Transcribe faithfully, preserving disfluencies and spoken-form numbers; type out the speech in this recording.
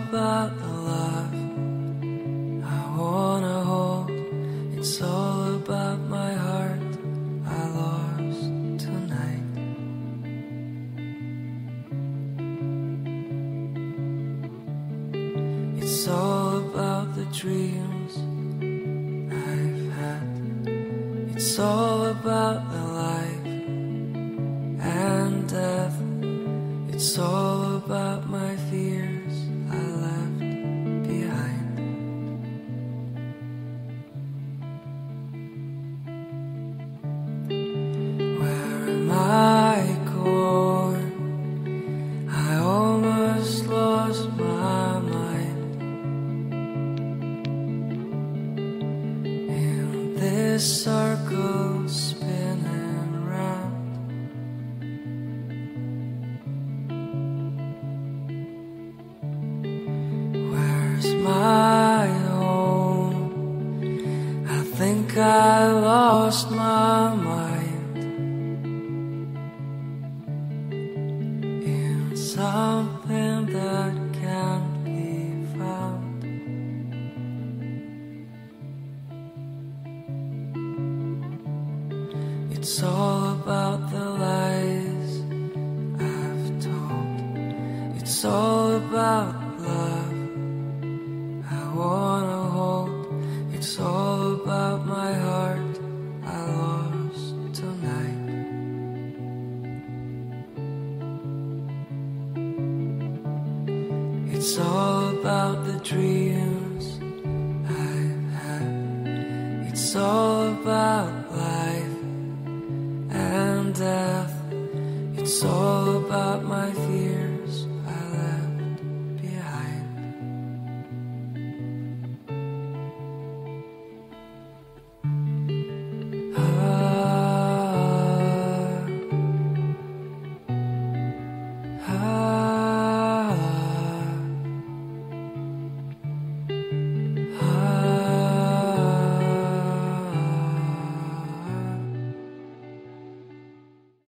about the love I wanna hold. It's all about my heart I lost tonight. It's all about the dreams I've had. It's all about the life and death. It's all about my fears I left behind. Where am I going? I almost lost my mind in this circle spinning round. Where's my home? I think I lost my mind in something that can't be found. It's all about the lies I've told. It's all about love I wanna hold. It's all about my heart I lost tonight. It's all about the dreams I've had. It's all about life and death.